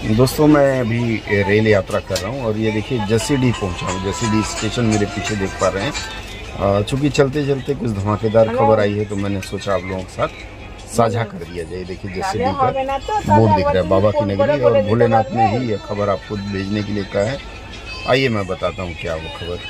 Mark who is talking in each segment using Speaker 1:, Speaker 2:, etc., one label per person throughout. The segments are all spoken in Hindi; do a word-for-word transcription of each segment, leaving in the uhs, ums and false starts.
Speaker 1: दोस्तों मैं अभी रेल यात्रा कर रहा हूँ और ये देखिए जसीडीह पहुँचा हूँ। जसीडीह स्टेशन मेरे पीछे देख पा रहे हैं। चूँकि चलते चलते कुछ धमाकेदार खबर आई है तो मैंने सोचा आप लोगों के साथ साझा कर दिया जाए। देखिए जसीडीह का बोर्ड दिख रहा है, बाबा की नगरी, और भोलेनाथ ने ही यह खबर आपको भेजने के लिए कहा है। आइए मैं बताता हूँ क्या वो खबर।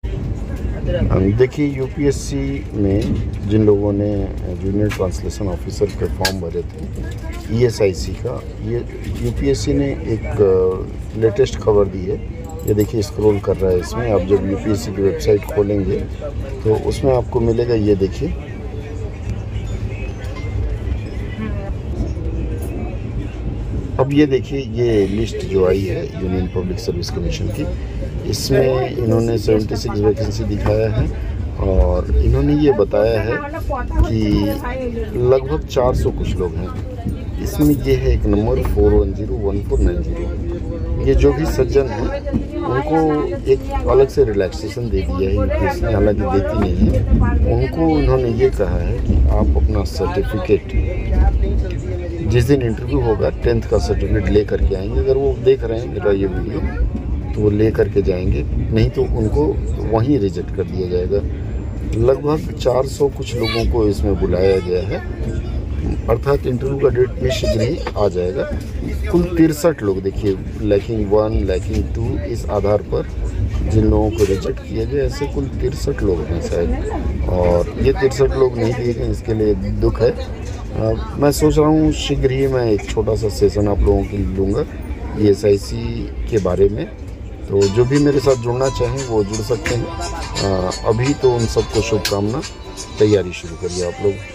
Speaker 1: देखिए यूपीएससी में जिन लोगों ने जूनियर ट्रांसलेशन ऑफिसर के फॉर्म भरे थे ईएसआईसी का, ये यूपीएससी ने एक लेटेस्ट खबर दी है। ये देखिए स्क्रॉल कर रहा है इसमें। आप जब यूपीएससी की वेबसाइट खोलेंगे तो उसमें आपको मिलेगा, ये देखिए अब ये देखिए ये लिस्ट जो आई है यूनियन पब्लिक सर्विस कमीशन की, इसमें इन्होंने छिहत्तर वैकेंसी दिखाया है और इन्होंने ये बताया है कि लगभग चार सौ कुछ लोग हैं। इसमें ये है एक number four one zero one four nine zero. ये जो भी सज्जन हैं उनको एक अलग से रिलैक्सेशन दे दिया है यूपीएससी ने, हालांकि देती नहीं है। उनको इन्होंने ये कहा है कि आप अपना सर्टिफिकेट जिस दिन इंटरव्यू होगा टेंथ का सर्टिफिकेट ले करके आएंगे। अगर वो देख रहे हैं मेरा ये वीडियो तो वो ले करके जाएंगे, नहीं तो उनको वहीं रिजेक्ट कर दिया जाएगा। लगभग चार सौ कुछ लोगों को इसमें बुलाया गया है, अर्थात इंटरव्यू का डेट भी शीघ्र ही आ जाएगा। कुल तिरसठ लोग, देखिए लैकिंग वन लैकिंग टू इस आधार पर जिन लोगों को रिजेक्ट किया गया, ऐसे कुल तिरसठ लोग हैं शायद, और ये तिरसठ लोग नहीं दिए गए, इसके लिए दुख है। आ, मैं सोच रहा हूँ शीघ्र ही मैं एक छोटा सा सेशन आप लोगों के लिए लूँगा ईएसआईसी के बारे में। तो जो भी मेरे साथ जुड़ना चाहें वो जुड़ सकते हैं। आ, अभी तो उन सबको शुभकामना, तैयारी शुरू करिए आप लोग।